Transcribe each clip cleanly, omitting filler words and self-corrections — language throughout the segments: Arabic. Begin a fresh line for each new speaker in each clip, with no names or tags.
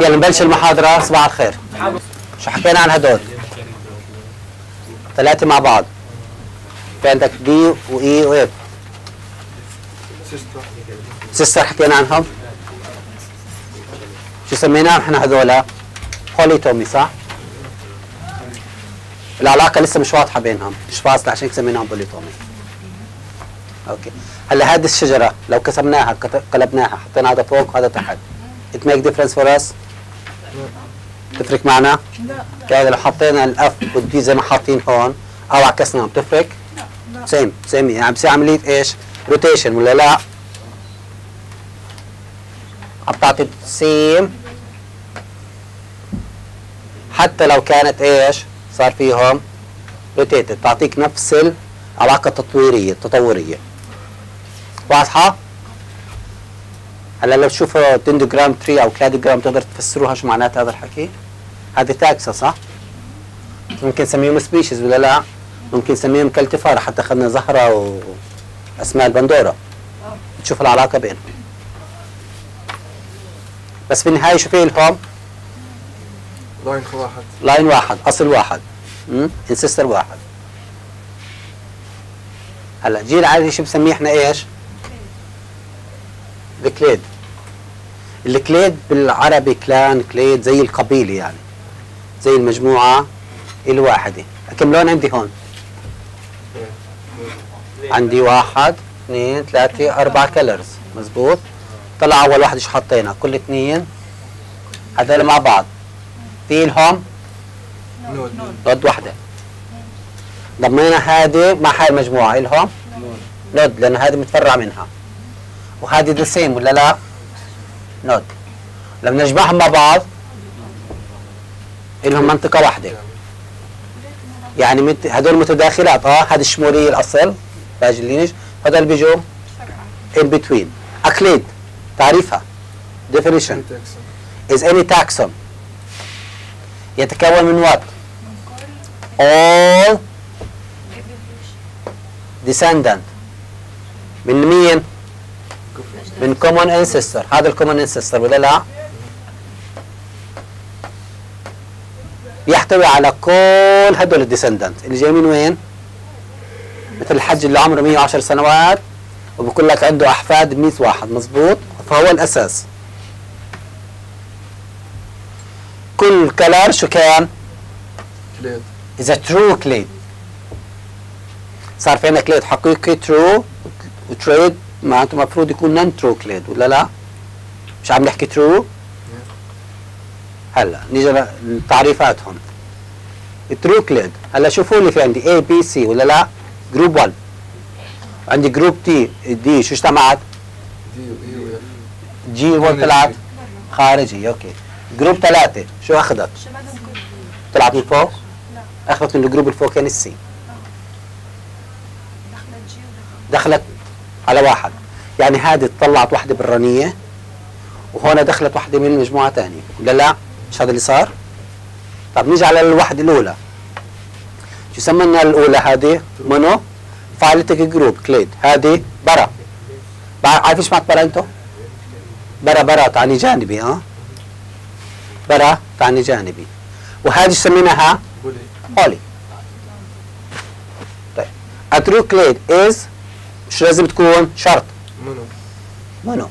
يلا نبلش المحاضرة. صباح الخير. شو حكينا عن هدول؟ 3 مع بعض. في عندك دي وإي وإف. سيستر حكينا عنهم. شو سميناهم احنا هذولا؟ بوليتومي صح؟ العلاقة لسه مش واضحة بينهم، مش فاصلة، عشان سميناهم بوليتومي. اوكي. هلا هذه الشجرة لو كسرناها قلبناها حطينا هذا فوق وهذا تحت. It make difference for us؟ تفرق معنا؟ لا. كذا لو حطينا الاف والدي زي ما حاطين هون او عكسناهم بتفرق؟ لا. سيم يعني بصير عملية ايش؟ روتيشن ولا لا؟ عم تعطي سيم حتى لو كانت ايش؟ صار فيهم روتيتد، تعطيك نفس العلاقة التطورية. واضحة؟ هلا لو تشوفوا دندوجرام تري او كلادوجرام تقدر تفسروها شو معنات هذا الحكي؟ هذه تاكسا صح؟ ممكن نسميهم سبيشيز ولا لا؟ ممكن نسميهم كالتفارة، حتى اخذنا زهرة واسماء البندورة. تشوف العلاقة بينهم. بس في النهاية شو في لهم؟ لاين واحد، اصل واحد. انسستر واحد. هلا جيل عادي شو بسميه احنا ايش؟ الكليد. الكليد بالعربي كلان كليد زي القبيلة يعني. زي المجموعة الواحدة. كم لون عندي هون؟ عندي 1 2 3 4 كلرز، مزبوط؟ طلع أول واحد شو حطينا؟ كل 2 هذول مع بعض. في لهم نود واحدة. ضمينا هذه مع هاي المجموعة إلهم نود، لأن هذه متفرع منها. وهذه ذا سيم ولا لا؟ نود. لما نجمعهم مع بعض إلهم منطقة واحدة. يعني هذول متداخلات. هذه الشمولية الأصل باجي اللينج، هذول بيجوا in between. أكليد تعريفها definition is any taxon يتكون من what؟ all descendant من مين؟ من common ancestor. هذا الcommon ancestor ولا لا؟ يحتوي على كل هدول الديسندنت اللي جاي من وين؟ مثل الحج اللي عمره 110 سنوات وبقول لك عنده احفاد 100 واحد، مزبوط؟ فهو الاساس. كل كلر شو كان؟ كليد. إذا ترو كليد. صار في عندنا كليد حقيقي ترو وتريد معناته المفروض يكون نون ترو كليد ولا لا؟ مش عم نحكي ترو؟ هلا نيجي لتعريفاتهم. الترو كليد، هلا شوفوا لي في عندي A B C ولا لا؟ جروب 1. عندي جروب دي شو اجتمعت؟ جي و طلعت خارجي. اوكي. جروب 3 شو اخذت؟ طلعت من فوق؟ اخذت من الجروب الفوق كان السي. دخلت على واحد، يعني هذه طلعت واحدة برانية وهنا دخلت واحدة من مجموعة ثانية ولا لا؟ مش هذا اللي صار؟ طب نيجي على الوحدة الأولى. شو سمينا الأولى هذه؟ مونو فايلتك جروب كليد. هذه برا. عارف ايش معنى برا انتو؟ برا تعني جانبي. برا تعني جانبي. وهذه سميناها بولي. طيب a true clade is مش لازم تكون شرط mono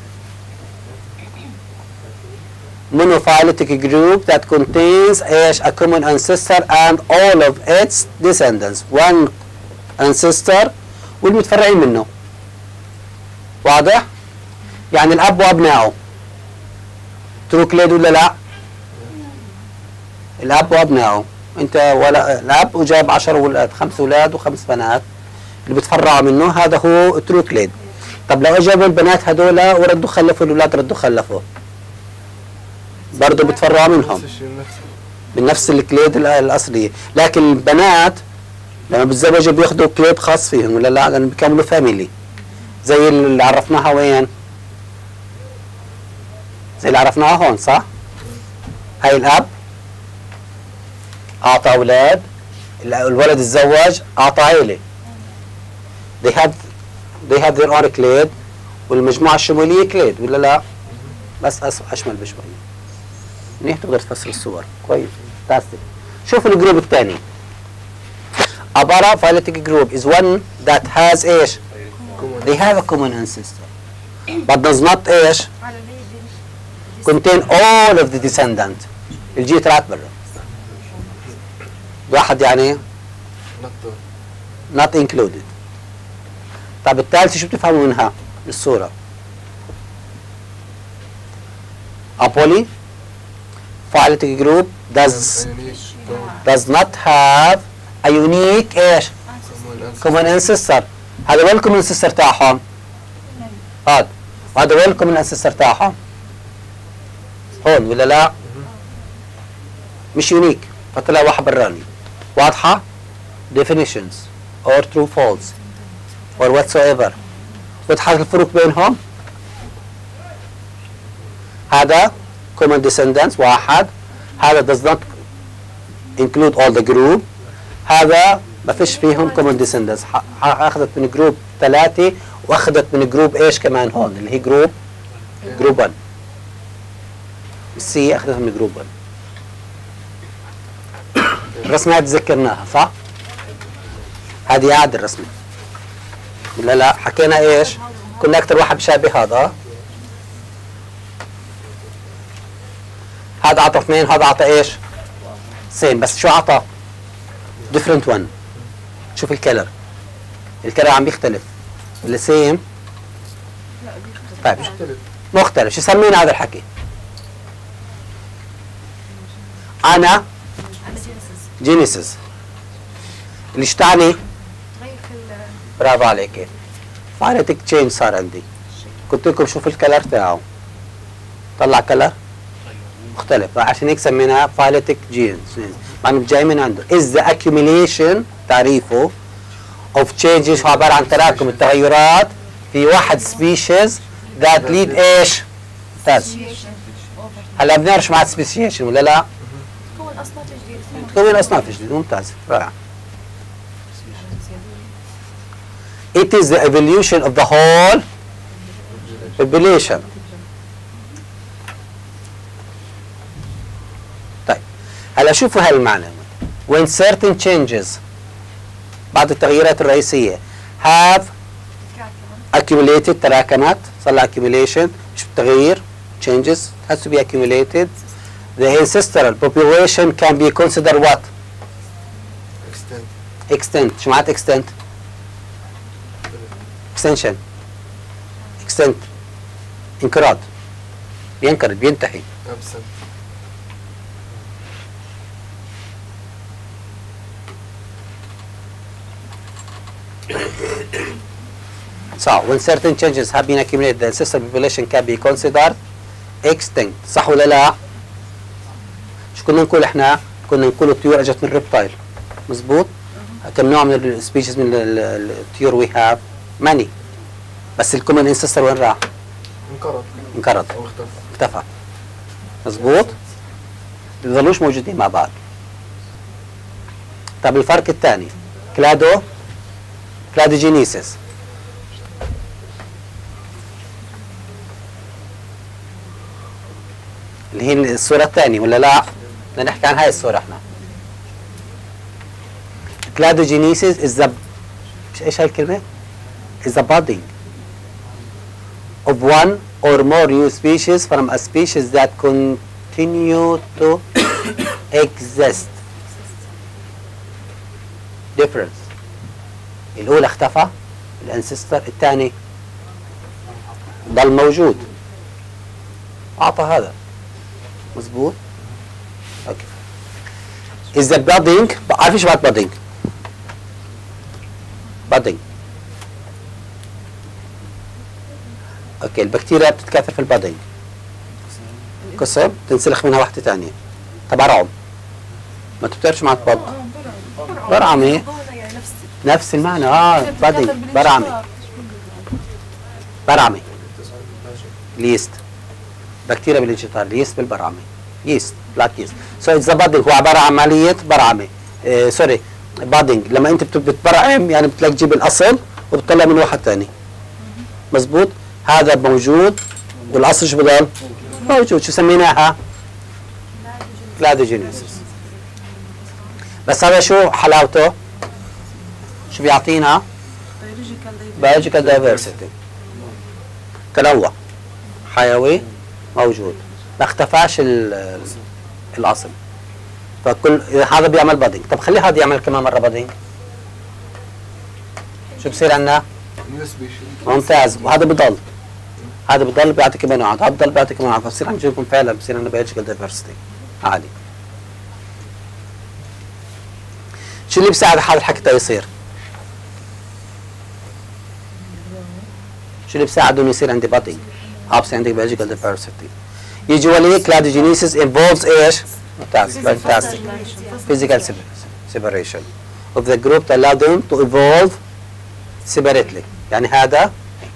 monophyletic group that contains ايش؟ a common ancestor and all of its descendants. one ancestor والمتفرعين منه. واضح؟ يعني الاب وابنائه. true clade ولا لا؟ الاب وابنائه. انت ولا الاب وجاب 10 اولاد، 5 اولاد و5 بنات اللي بتفرعوا منه، هذا هو ترو كليد. طب لو اجابوا البنات هذول وردوا خلفوا الاولاد ردوا خلفوا، برضه بتفرعوا منهم من نفس الكليد الاصليه. لكن البنات لما بتزوجوا بياخذوا كليد خاص فيهم ولا لا؟ لانه بيكملوا فاميلي زي اللي عرفناها وين؟ زي اللي عرفناها هون صح؟ هاي الاب اعطى اولاد، الولد تزوج اعطى عيله. they have their own clade والمجموعه الشموليه كليد ولا لا؟ بس اشمل بشوي. منيح تقدر تفسر الصور كويس فانتاستيك. شوف الجروب الثاني. A paraphyletic group is one that has ايش؟ they have a common ancestor but does not ايش؟ contain all of the descendant. الجي طلعت برا. واحد يعني not included. طب الثالثة شو بتفهموا منها؟ من الصورة. A polyphyletic group does not have a unique ايش؟ common ancestor. هذا وين الكومن ancestor تاعهم؟ هذا. وهذا وين الكومن ancestor تاعهم؟ هون ولا لا؟ مش يونيك فطلع واحد براني. واضحة؟ definitions or true false or whatsoever. وضحت الفروق بينهم؟ هذا common descendants واحد. هذا does not include all the group. هذا ما فيش فيهم common descendants. اخذت من جروب 3 واخذت من جروب ايش كمان هون اللي هي جروب 1. السي اخذت من جروب 1. الرسمة هذه تذكرناها صح؟ هذه عاد الرسمة. لا حكينا ايش؟ كنا اكثر واحد بشابه هذا. هذا عطى 2 هذا عطى ايش؟ سين بس شو عطى؟ different one. شوف الكلر عم بيختلف ولا سيم؟ طيب مختلف. شو سمينا هذا الحكي؟ أنا جينيسيس. اللي تعني؟ برافو عليك. فايلتك تشينج صار عندي. قلت لكم شوف الكلر تاعه. طلع كلر مختلف عشان هيك سميناها فايلتك جينز. معنى جاي من عنده. is the accumulation تعريفه of changes هو عبارة عن تراكم التغيرات في واحد species that lead ايش؟ ممتاز. هلا بنعرف معنى speciation ولا لا؟ تكون أصناف جديدة. ممتاز رائع. It is the evolution of the whole population. طيب هلا شوفوا هالمعنى. When certain changes بعض التغييرات الرئيسية have accumulated تراكمت صار لها accumulation مش تغيير changes has to be accumulated. The ancestral population can be considered what? Extent. شو معنات extent؟ extension. extent. انقراض. بينقرض بينتهي. So when certain changes have been accumulated, the ancestral population can be considered extinct. صح ولا لا؟ شو كنا نقول احنا؟ كنا نقول الطيور اجت من ريبتايل. مزبوط؟ كم نوع من السبيشيز من الطيور وي هاف؟ ماني. بس الكومن انسستر وين راح؟ انقرض او اختفى. مزبوط؟ ما بيضلوش موجودين مع بعض. طب الفرق الثاني كلادوجينيسيس. اللي هي الصورة الثانية ولا لا؟ بدنا نحكي عن هاي الصورة احنا. Cladogenesis is the ايش هاي الكلمة؟ is the budding of one or more new species from a species that continue to exist. Difference. الأولى اختفى الانسستر، الثاني ضل موجود. أعطى هذا. مظبوط؟ اوكي. is the budding عارف ايش بعد budding؟ budding. اوكي البكتيريا بتتكاثر في البادنج. قسم تنسلخ منها واحدة ثانية. تبرعم. ما بتعرفش معنى بض؟ برعمة. نفس المعنى بادنج برعمة. برعمة. ليست. بكتيريا بالانشطار، ليست بالبرعمة. يست بلاك يست. سو اتس بادنج هو عبارة عن عملية برعمة. سوري بادنج لما انت بتبرعم يعني بتلاقي تجيب الاصل وبتطلع من واحد ثاني. مزبوط؟ هذا موجود والاصل شو بضل؟ موجود. شو سميناها؟ كلادوجينيسيس. بس هذا شو حلاوته؟ شو بيعطينا؟ biological diversity. تنوع حيوي موجود، ما اختفاش الاصل. فكل هذا بيعمل بادنج. طب خلي هذا يعمل كمان مره بادنج، شو بصير عندنا؟ ممتاز. وهذا بضل، هذا بضل بيعطي كمان نوعات، هذا بضل بيعطي كمان نوعات، فبصير عم نشوفكم فعلا بصير عندنا biological diversity عالي. شو اللي بيساعد هذا الحكي تا يصير؟ شو اللي بيساعد انه يصير عندي بادنج؟ بصير عندي biological diversity. Usually cladogenesis involves ايش؟ fantastic physical separation of the group to allow them to evolve separately. يعني هذا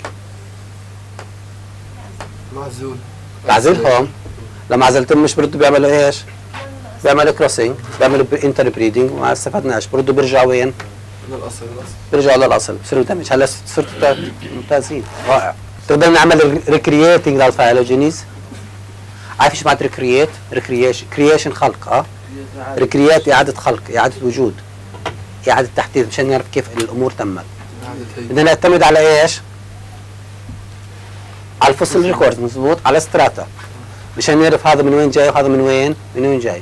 معزول،
بعزلهم. لما عزلتهم مش بردوا بيعملوا ايش؟ بيعملوا كروسنج، بيعملوا انتر بريدنج، وما استفدناش. بردوا بيرجعوا وين؟
للاصل.
بيرجعوا للاصل، بصيروا دمج. هلا صرتوا ممتازين، رائع. تقدر نعمل ريكرييتنج للفايلوجينيز. عارف ايش معنى ريكرييت؟ كرييشن خلق. ريكرييت اعاده خلق، اعاده وجود، اعاده تحديث، مشان نعرف كيف الامور تمت. بدنا نعتمد على ايش؟ على الفصل ريكورد، مضبوط، على ستراتا، مشان نعرف هذا من وين جاي وهذا من وين جاي.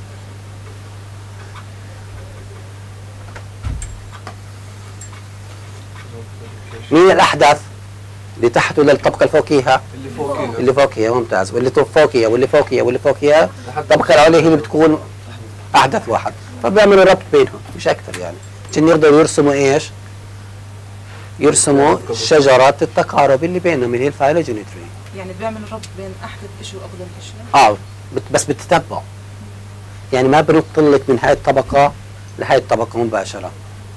مين الاحدث؟ اللي تحت ولا الطبقه الفوقيها؟ اللي فوقيها. ممتاز. واللي فوقيها واللي فوقيها واللي فوقيها، الطبقه العليا هي اللي بتكون احدث واحد. فبيعملوا ربط بينهم مش اكثر، يعني عشان يقدروا يرسموا ايش؟ يرسموا شجره التقارب اللي بينهم، اللي هي الفايلوجيني تري.
يعني بيعملوا ربط بين احدث شيء واقدم شيء.
بس بتتبع، يعني ما بنط لك من هاي الطبقه لهاي الطبقه مباشره.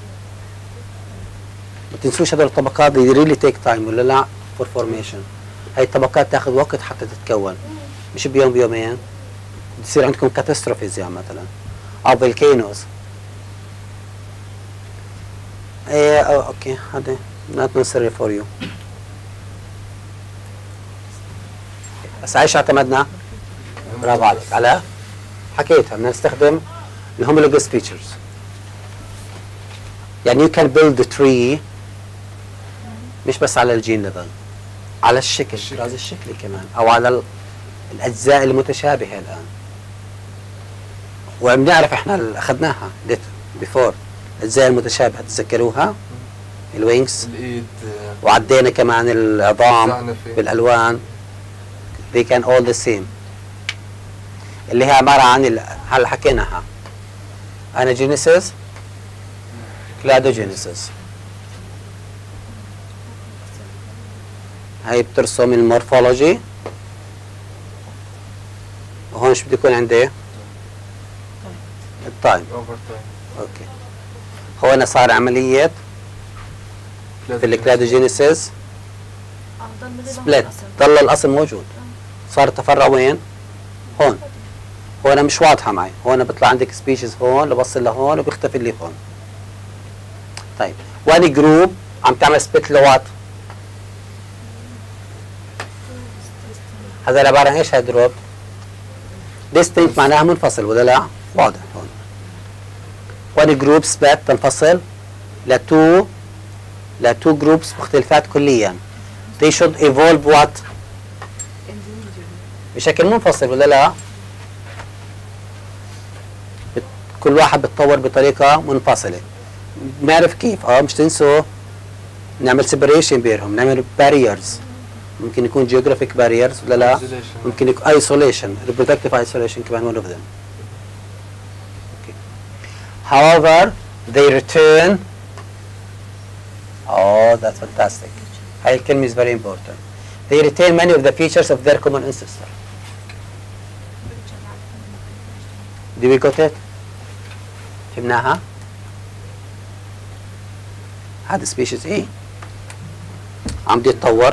ما تنسوش هذول الطبقات دي ريلي تيك تايم ولا لا فور فورميشن. هاي الطبقات تاخذ وقت حتى تتكون، مش بيوم بيومين. بتصير عندكم كاتاستروفيز يعني مثلا، او فولكانوز. اوكي هذا not necessary for you. بس ايش اعتمدنا؟ برافو عليك، على حكيتها. بدنا نستخدم الهومولوجous features. يعني you can build a tree مش بس على الجين ليفل، على الشكل، الطراز الشكلي كمان، او على الاجزاء المتشابهه الان. وبنعرف احنا اخذناها بيفور الاجزاء المتشابهه، تتذكروها؟ الوينكس،
الايد،
وعدينا كمان العظام بالالوان. they can all the same، اللي هي عباره عن هلا حكيناها اناجينيسيس، كلادوجينيسيس. هاي بترسم المورفولوجي. وهون شو بده يكون عندي؟ التايم. اوكي. هون صار عملية في الكلادوجينيسيس سبلت، ضل الاصل موجود. صار التفرع وين؟ هون. هون مش واضحة معي، هون بيطلع عندك سبيشيز هون، بوصل لهون وبيختفي اللي هون. طيب، واني جروب عم تعمل سبلت لوات؟ هذا عبارة عن ايش هاي دروب؟ distinct معناها منفصل ولا لا؟ واضح هون. واني جروب سبلت تنفصل لتو جروبس مختلفات كليا. they should evolve what؟ بشكل منفصل ولا لا؟ كل واحد بتطور بطريقة منفصلة. بنعرف كيف. مش تنسوا نعمل سيبريشن بينهم، نعمل باريرز. ممكن يكون geographic barriers ولا لا؟ ممكن يكون isolation، reproductive isolation كمان one of them. Okay. However, they return. That's fantastic. هاي الكلمة is very important. They retain many of the features of their common ancestor. Do we got it؟ فهمناها؟ هذا سبيشيز ايه؟ عم يتطور،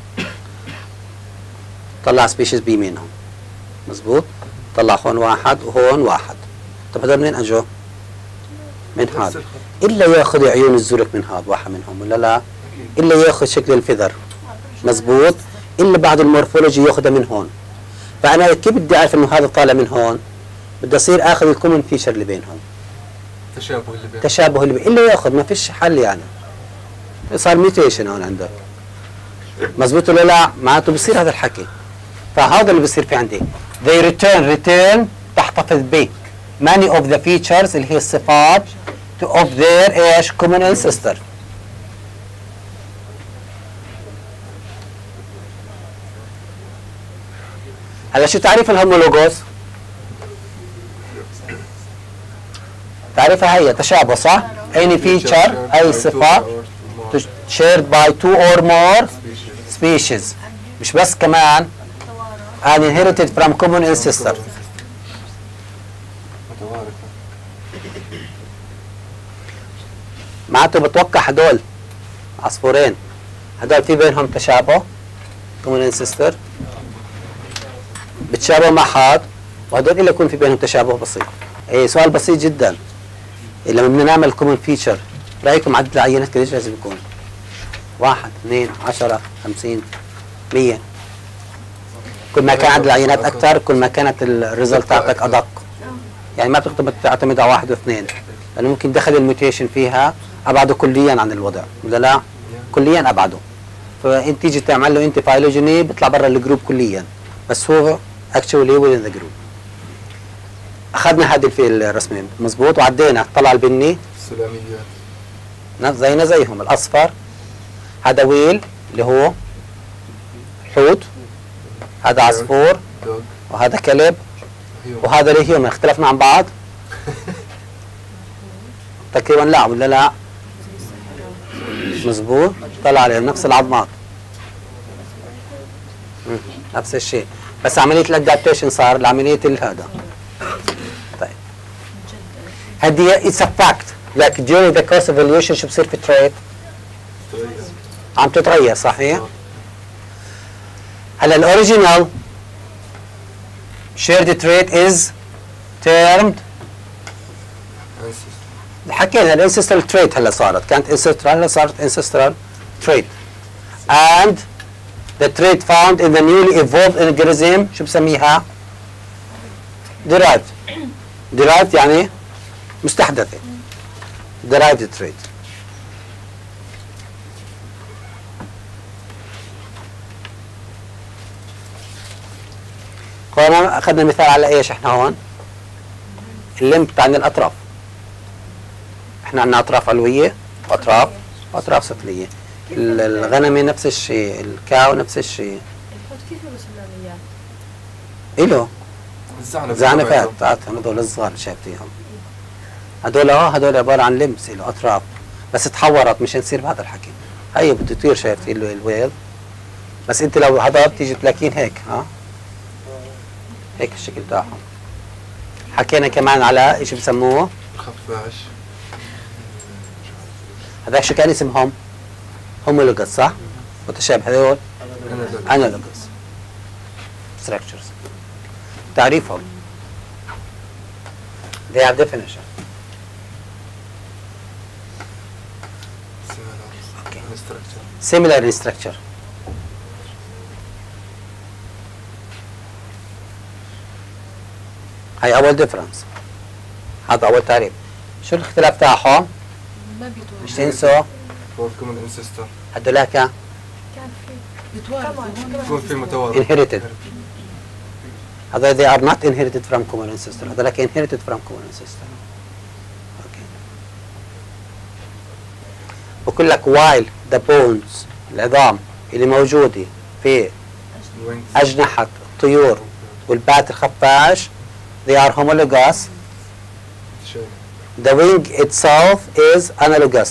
طلع سبيشيز بي منهم، مزبوط؟ طلع هون واحد وهون واحد. طب هذول منين اجوا؟ من هذا. الا ياخذ عيون الزرق من هذا واحد منهم ولا لا؟ الا ياخذ شكل الفذر، مزبوط؟ الا بعد المورفولوجي ياخذها من هون. فانا كيف بدي اعرف انه هذا طالع من هون؟ بدي اصير اخذ الكومن فيشر اللي بينهم، تشابه اللي بينهم، اللي ياخذ ما فيش حل يعني. صار ميوتيشن هون عندك، مزبوط ولا لا؟ معناته بصير هذا الحكي. فهذا اللي بصير في عندي they return تحتفظ به many of the features اللي هي الصفات of their ايش common ancestor. هلا شو تعريف الهومولوجوس؟ تعريفها هي تشابه صح؟ any feature اي صفة shared by 2 or more species، مش بس كمان and inherited from common ancestor. معناته بتوقع هدول عصفورين هدول في بينهم تشابه common ancestor، بتشابهوا مع حد، وهدول إلا يكون في بينهم تشابه بسيط. اي سؤال بسيط جدا. لما بدنا نعمل common feature رأيكم عدد العينات قديش لازم يكون؟ 1 2 10 50 100. كل ما كان عدد العينات أكثر كل ما كانت الريزلت تاعتك أدق. يعني ما بتقدر تعتمد على 1 و2، لأنه ممكن دخل الميوتيشن فيها أبعده كليا عن الوضع، ولا لا؟ كليا أبعده. فأنت تيجي تعمل له أنت فايلوجيني بيطلع برا الجروب كليا، بس هو actually within the group. أخذنا هذه في الرسمة مزبوط، وعدينا طلع البني
السلاميات
زيهم الأصفر، هذا ويل اللي هو حوت، هذا عصفور، وهذا كلب، وهذا الهيومن. اختلفنا عن بعض؟ تقريبا لا ولا لا؟ مزبوط، طلع عليهم نفس العظمات نفس الشيء، بس عملية الادابتيشن صار لعملية هذا. طيب هدي اتس ا فاكت like during the course of evolution شو بصير في التريت؟ عم تتغير صحيح؟ هلا الاوريجينال shared trait is termed حكينا الانسسترال تريت. هلا صارت كانت ancestral، هلا صارت ancestral trait and the trait found in the newly evolved organism شو بسميها؟ derived يعني مستحدثة derived trait. هون اخذنا مثال على ايش احنا هون؟ اللمب عن الاطراف. احنا عندنا اطراف علويه واطراف سفليه. الغنمه نفس الشيء، الكاو نفس الشيء.
الحوت كيف له سلاميات؟
إله زعنفات بتاعتهم هذول الصغار اللي شايفتيهم. هذول عباره عن لمس له اطراف، بس تحورت مشان تصير بهذا الحكي. هي بده يطير شايفتي له الويل، بس انت لو هذا بتيجي تلاقين هيك هيك الشكل تاعهم. حكينا كمان على ايش بسموه؟
خفاش.
هذاك شو كان اسمهم؟ هومولوجس صح؟ متشابه هذول انالوجس structures. تعريفهم they have definition. Similar in structure. هاي أول ديفرنس، هذا أول تعريف. شو الاختلاف تاعهم؟
ما بيتوارثوا.
مش تنسوا
كومن انسستر.
هدولاك
كان في بيتوارثوا.
يكون في متوارث.
inherited. هذول they are not inherited from common ancestor. هذولاك inherited from common ancestor. اوكي. بقول لك while the bones العظام اللي موجودة في أجنحة الطيور والبات الخفاش they are homologous. The wing itself is analogous.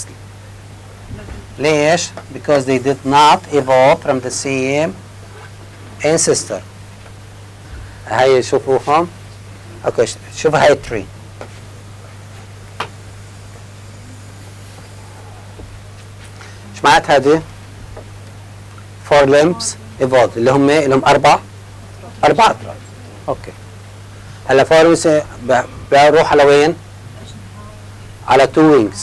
ليش؟ Because they did not evolve from the same ancestor. هاي شوفوهم. اوكي شوف هاي التري. ايش معنات هذه؟ four limbs evolved اللي هم لهم أربع أطراف. اوكي. هلا فورمس بروح على وين؟ على two wings.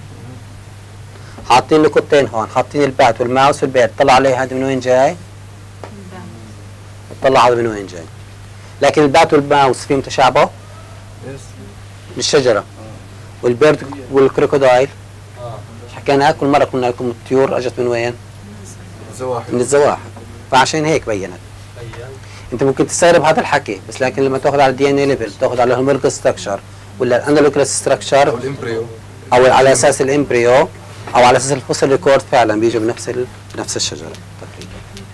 حاطين نقطتين هون، حاطين البات والماوس في البيت. طلع عليه هذا من وين جاي؟ طلع هذا من وين جاي؟ لكن البات والماوس فيهم تشابه؟
يس.
من الشجره. والبيرد والكروكودايل حكينا كل مره كنا لكم الطيور اجت من وين؟
زواحف.
من الزواحف. فعشان هيك بينت. انت ممكن تستغرب هذا الحكي، بس لكن لما تاخذ على الدي ان اي ليفل، تاخذ على الهوميركال ستراكشر ولا الانالوجيك ستراكشر
او الامبريو،
او على اساس الامبريو او على اساس الفوسيل ريكورد، فعلا بيجوا بنفس الشجره تقريبا.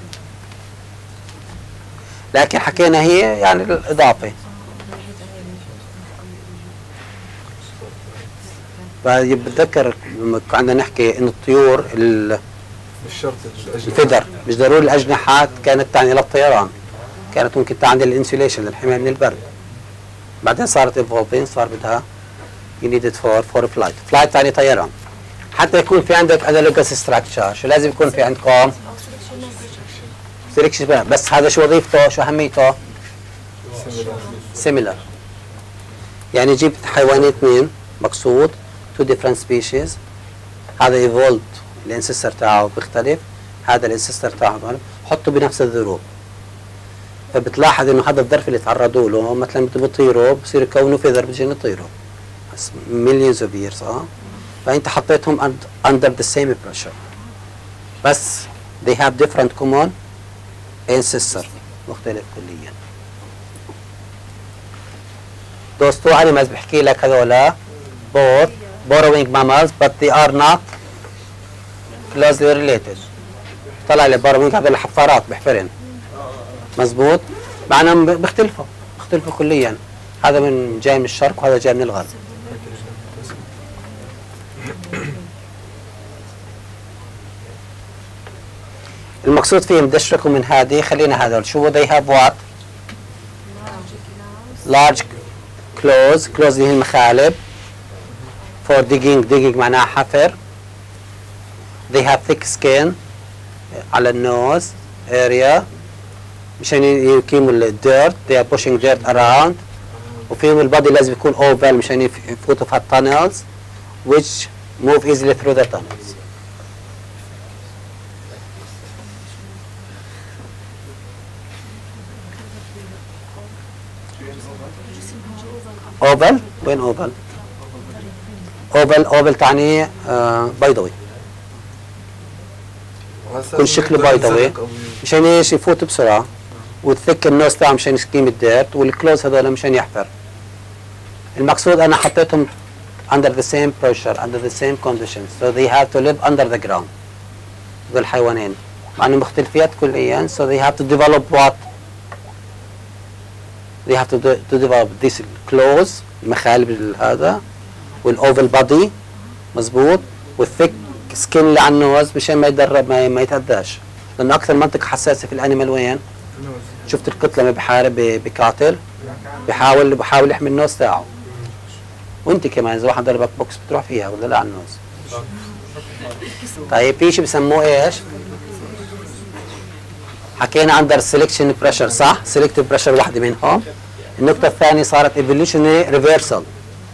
لكن حكينا هي يعني الاضافه. بتذكر لما كنا نحكي ان الطيور
مش شرط
الفدر مش ضروري الاجنحات كانت تعني للطيران، كانت ممكن تعني للانسوليشن، للحمايه من البرد. بعدين صارت ايفولفين، صار بدها you need it for flight. flight تعني طيران. حتى يكون في عندك analogous structure، شو لازم يكون في عندكم؟ selection. بس هذا شو وظيفته؟ شو اهميته؟ similar. يعني جبت حيوانين اثنين مقصود two different species، هذا evolved الانسستر تاعه بيختلف، هذا الانسستر تاعه حطه بنفس الظروف، فبتلاحظ انه هذا الظرف اللي تعرضوا له مثلا بيطيروا بصير يكونوا فيذر بيجين يطيروا بس millions of years. فانت حطيتهم under the same pressure بس they have different common ancestor مختلف كليا. those two animals بحكي لك هذولا both burrowing mammals but they are not closely related. طلع لي burrowing هذول الحفارات بحفرن مزبوط، مع انهم بيختلفوا كليا، هذا من جاي من الشرق وهذا جاي من الغرب. المقصود فيهم بدشركم من هذه، خلينا هذول شو they have what؟ large claws اللي هي المخالب for digging معناها حفر. they have thick skin على النوز area مشان يقيموا الديرت، they are pushing dirt around. وفيهم البادي لازم يكون oval مشان يفوتوا في التانلز which move easily through the tunnels. oval وين oval؟ oval تعني بيضوي، كل شكله بيضوي مشان ايش؟ يفوت بسرعه، والثك النوز تاعه مشان يسكيم الديرت، والكلوز هذول مشان يحفر. المقصود انا حطيتهم under the same pressure under the same conditions so they have to live under the ground. هذول الحيوانين مع انهم مختلفيات كليا so they have to develop what؟ they have to develop this claws المخالب هذا، والاوفل بادي مزبوط، والثيك سكين اللي على النوز مشان ما يتدرب ما يتأذاش، لانه اكثر منطقه حساسه في الانيمال وين؟ شفت القط لما بحارب بقاتل بحاول يحمي النوز تاعه، وانت كمان اذا واحد ضربك بوكس بتروح فيها ولا لا على النوز. طيب في شيء بسموه ايش؟ حكينا عن سelection pressure صح؟ selective pressure واحده منهم. النقطه الثانيه صارت evolutionary reversal.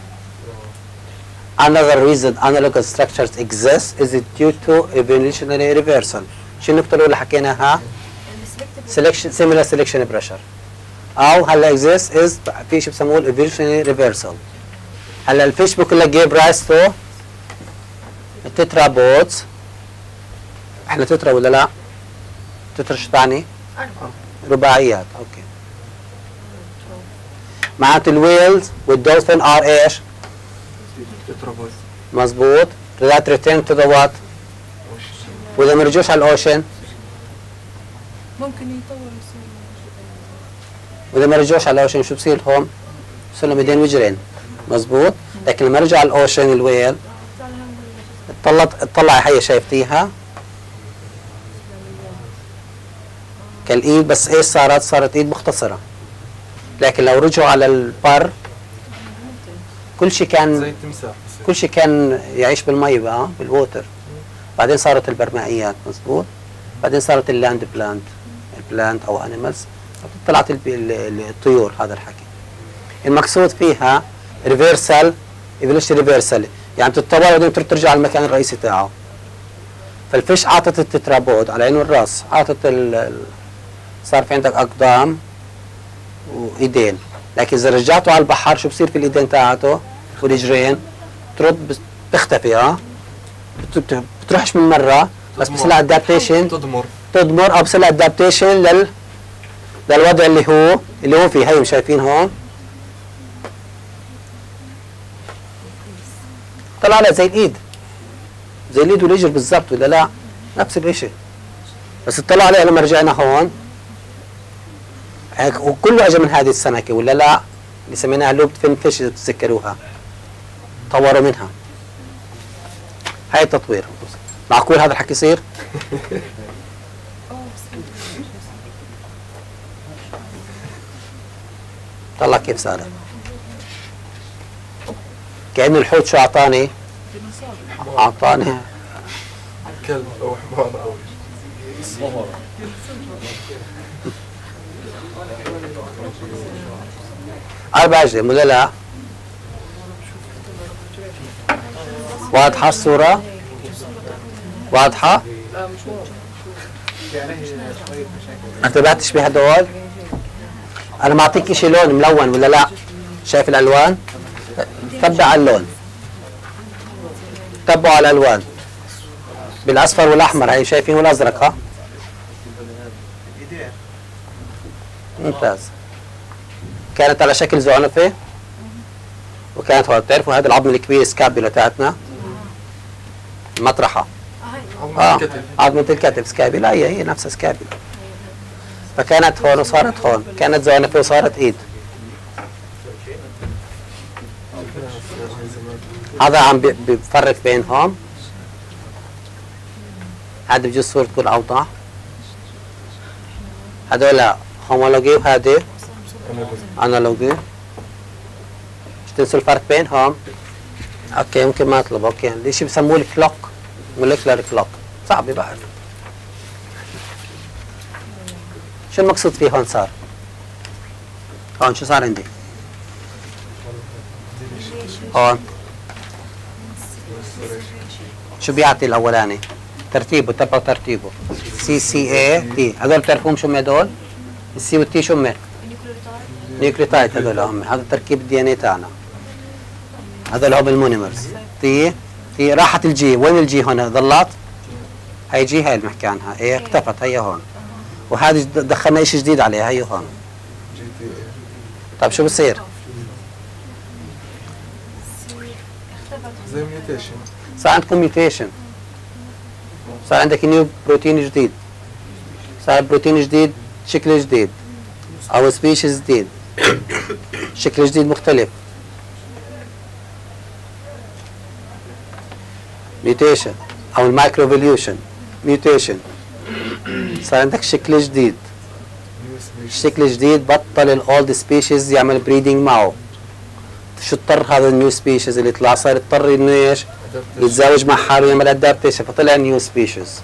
Another reason analogous structures exist is it due to evolutionary reversal. شو النقطة الأولى حكيناها؟ similar selection pressure. أو هلا exist is في شيء بسموه evolutionary reversal. هلا الفيش بيقول لك gave rise to التترابودز. احنا تترا ولا لا؟ تترا شو تعني؟ رباعيات، اوكي. معناته الويلز والدولفين ار ايش؟ مظبوط. that return to the what؟ واذا ما رجعوش على الاوشن
ممكن يطور يصير.
واذا ما رجعوش على الاوشن شو بصير لهم؟ بصير لهم ايدين وجرين مظبوط. لكن لما رجع على الاوشن الويل اطلع هي شايفتيها كالايد، بس ايش صارت ايد مختصره. لكن لو رجعوا على البر كل شيء كان
زي التمساح،
كل شيء كان يعيش بالمي بقى بالووتر. بعدين صارت البرمائيات مظبوط. بعدين صارت اللاند البلانت او انيمالز، طلعت الطيور. هذا الحكي المقصود فيها ريفيرسال ايفولوشن ريفيرسال، يعني تتطور بعدين ترجع على المكان الرئيسي تاعه. فالفيش عطت التترابود على عينه والراس، عطت صار في عندك اقدام وايدين، لكن اذا رجعته على البحر شو بصير في الايدين تاعته والرجلين؟ بتختفي بتروحش من مره، بس بصير لها ادابتيشن، تضمر او بصير لها ادابتيشن للوضع اللي هو فيه. هي شايفين هون طلع لها زي الايد والرجل بالضبط، ولا لا؟ نفس الشيء، بس اطلع عليها لما رجعنا هون هيك، وكله اجى من هذه السمكه، ولا لا؟ اللي سميناها لوب فين فيش، اذا بتتذكروها طوروا منها. هاي التطوير. معقول هذا الحكي يصير؟ طلع كيف صار. كأنه الحوت شو اعطاني؟ اعطاني
كلب او حمار او
أربع أجزاء ولا لا؟ واضحة الصورة؟ واضحة؟ ما انتبهتش بهدول؟ أنا معطيك شيء لون ملون ولا لا؟ شايف الألوان؟ تبع على اللون، تبعوا على الألوان بالأصفر والأحمر، هي شايفين والأزرق. ها؟ ممتاز. كانت على شكل زعنفة، وكانت هون بتعرفوا هذا العظم الكبير سكابيولا تاعتنا، المطرحة عظمة الكتف سكابيولا، هي نفسها سكابيولا. فكانت هون وصارت هون، كانت زعنفة وصارت ايد. هذا عم بفرق بينهم. هذا بجوز صورة تكون أوضح. هذول هومولوجي وهذا انالوجي. مش تنسوا الفرق بينهم. اوكي ممكن ما اطلب. اوكي الشيء بسموه الكلوك، مولكيولر كلوك، صعب بعرف. شو المقصود فيه هون صار؟ هون شو صار عندي؟ هون شو بيعطي الاولاني؟ ترتيبه، تبعوا ترتيبه سي سي اي تي. هذول بتعرفوهم شو هدول؟ السي والتي شو هم؟ نيوكليوتايد. هذول هم، هذا تركيب الدي ان اي تاعنا، هذول هم المونيمرز. تي راحت الجي، وين الجي هون ظلت؟ هي جي، هي اللي بنحكي عنها، ايه اختفت، هي هون. وهذه دخلنا شيء جديد عليها، هي هون. طيب شو بصير؟
زي ميوتيشن،
صار عندكم ميوتيشن، صار عندك نيو بروتين جديد، صار بروتين جديد، شكل جديد او سبيشيز جديد، شكل جديد مختلف. ميوتيشن او المايكروفوليوشن ميوتيشن، صار عندك شكل جديد. شكل جديد بطل الاولد سبيشيز يعمل بريدنج معه. شو اضطر هذا النيو سبيشيز اللي طلع؟ صار يضطر انه ايش؟ يتزاوج مع حاله ويعمل ادابتيشن، فطلع نيو سبيشيز.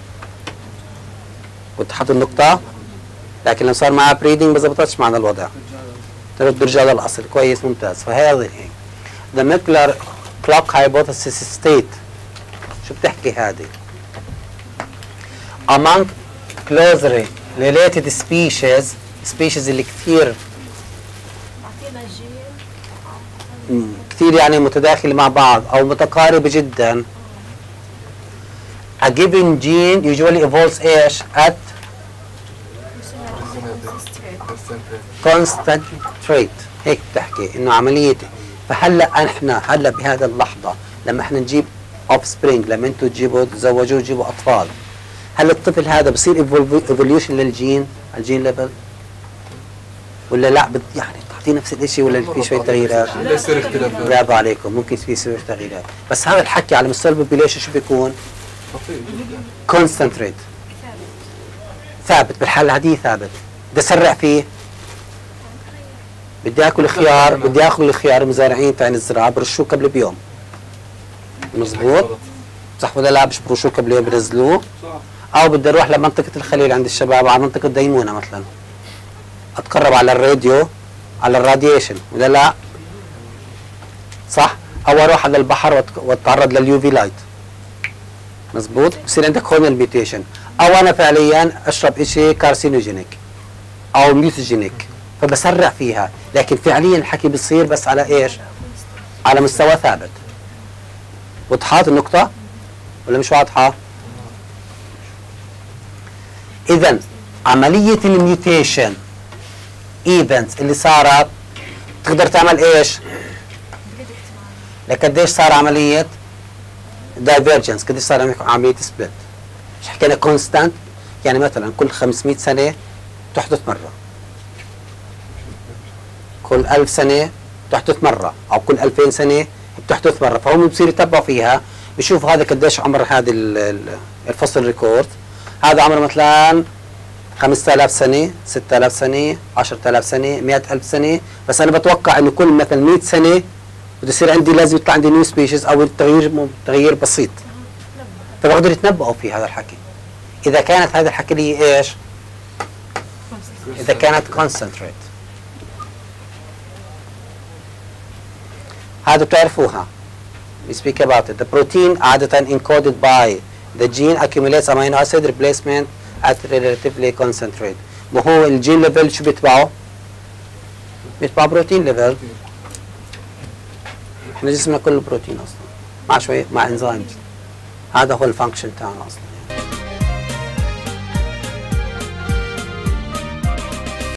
وتحط النقطة، لكن لو صار معها بريدنج ما زبطتش معنا الوضع. ترد ترجع للاصل. كويس ممتاز. فهذه هيك. The molecular clock hypothesis state شو بتحكي هذه؟ Among closely related species اللي كثير يعني متداخل مع بعض او متقاربة جدا. A given gene usually evolves ايش؟ at constant rate. هيك بتحكي انه عملية. فهلا احنا بهذا اللحظة لما احنا نجيب offspring، لما انتم تزوجوا وتجيبوا اطفال، هل الطفل هذا بصير evolution للجين، الجين ليفل؟ ولا لا يعني تعطيه نفس الشيء، ولا في شوية تغييرات؟ برافو عليكم، ممكن في يصير تغييرات، بس هذا الحكي على مستوى البوبيليشن شو بيكون؟ constant rate، ثابت. بالحالة العادية ثابت. بدي اسرع فيه، بدي اكل خيار، المزارعين تاعين الزراعة برشوه قبل بيوم. مظبوط؟ صح ولا لا؟ برشوه قبل يوم بنزلوه. او بدي اروح لمنطقة الخليل عند الشباب، على منطقة ديمونة مثلا، اتقرب على الراديو، على الراديشن ولا لا؟ صح؟ او اروح على البحر واتعرض لليو في لايت. مظبوط؟ بصير عندك هون الميوتيشن. او انا فعليا اشرب شيء كارسينوجينيك او ميوتوجينيك، فبسرع فيها، لكن فعليا الحكي بيصير بس على ايش؟ على مستوى ثابت. وضحت النقطة ولا مش واضحة؟ إذا عملية الميوتيشن ايفنتس اللي صارت تقدر تعمل ايش؟ لقديش صار عملية دايفيرجنس، قديش صار عملية سبلت؟ مش حكينا كونستانت؟ يعني مثلا كل 500 سنة تحدث مرة، كل 1000 سنة تحدث مرة، أو كل 2000 سنة بتحدث مرة، فهم بصير يتبعوا فيها، بيشوفوا هذا قديش عمر هذا الفصل ريكورد، هذا عمره مثلا 5000 سنة، 6000 سنة، 10000 سنة، 100000 سنة، بس أنا بتوقع إنه كل مثلا 100 سنة بده يصير عندي، لازم يطلع عندي نيو سبيشيز أو تغيير بسيط، فبقدروا يتنبؤوا في هذا الحكي. إذا كانت هذا الحكي اللي هي إيش؟ إذا كانت concentrate. هذا بتعرفوها. We speak about it. The protein عادة encoded by the gene accumulates amino acid replacement at relatively concentrate. ما هو الجين ليفل شو بيتبعه؟ بيتبع بروتين ليفل. احنا جسمنا كله بروتين اصلا، مع شوية مع انزيمز. هذا هو الفانكشن تاعنا اصلا.